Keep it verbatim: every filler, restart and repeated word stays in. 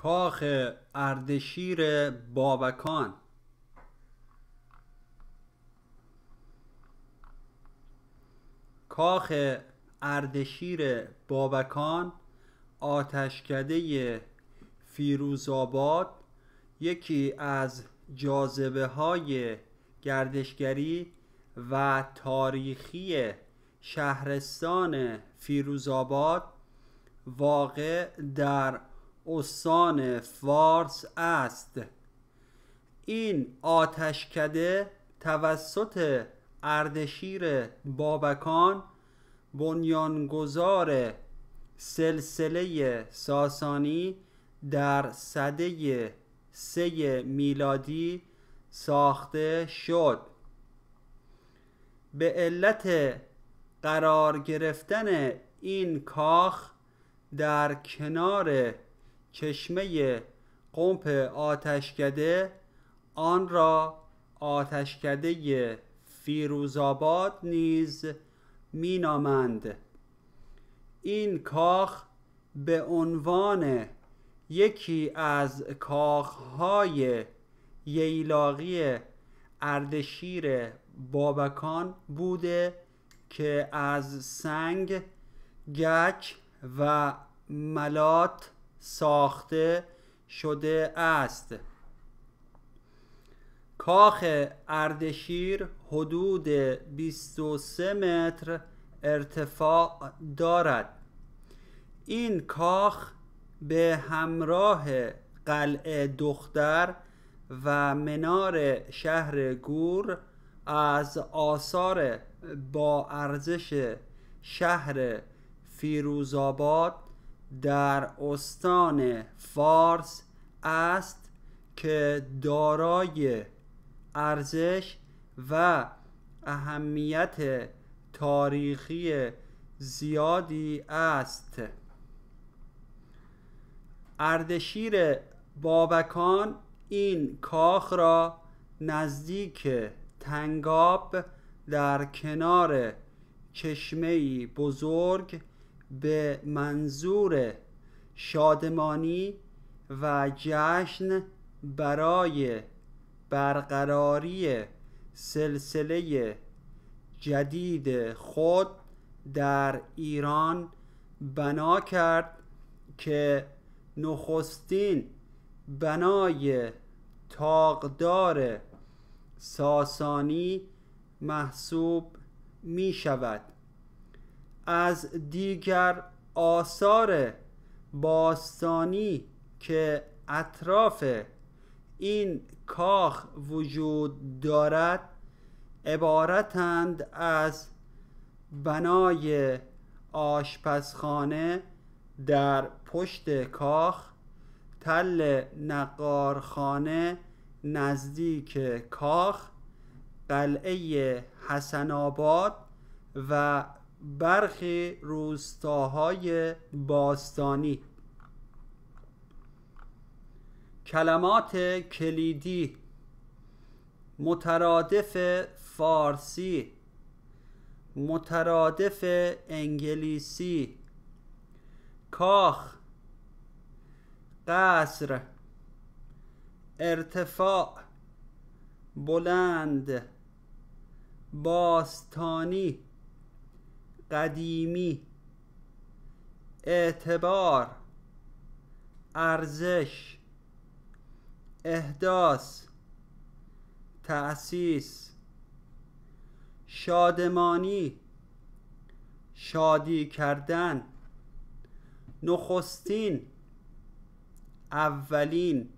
کاخ اردشیر بابکان. کاخ اردشیر بابکان، آتشکده فیروزآباد، یکی از جاذبه های گردشگری و تاریخی شهرستان فیروزآباد واقع در استان فارس است. این آتشکده توسط اردشیر بابکان، بنیانگذار سلسله ساسانی، در سده سه میلادی ساخته شد. به علت قرار گرفتن این کاخ در کنار چشمه قمپ آتشکده، آن را آتشکده فیروزآباد نیز می نامند. این کاخ به عنوان یکی از کاخهای ییلاقی اردشیر بابکان بوده که از سنگ، گچ و ملات ساخته شده است. کاخ اردشیر حدود بیست و سه متر ارتفاع دارد. این کاخ به همراه قلعه دختر و منار شهر گور از آثار با ارزش شهر فیروزآباد در استان فارس است که دارای ارزش و اهمیت تاریخی زیادی است. اردشیر بابکان این کاخ را نزدیک تنگاب در کنار چشمه‌ای بزرگ به منظور شادمانی و جشن برای برقراری سلسله جدید خود در ایران بنا کرد که نخستین بنای طاقدار ساسانی محسوب می شود. از دیگر آثار باستانی که اطراف این کاخ وجود دارد عبارتند از بنای آشپزخانه در پشت کاخ، تل نقارخانه نزدیک کاخ، قلعه حسن آباد و برخی روستاهای باستانی. کلمات کلیدی: مترادف فارسی، مترادف انگلیسی، کاخ، قصر، ارتفاع، بلند، باستانی، قدیمی، اعتبار، ارزش، احداث، تأسیس، شادمانی، شادی کردن، نخستین، اولین،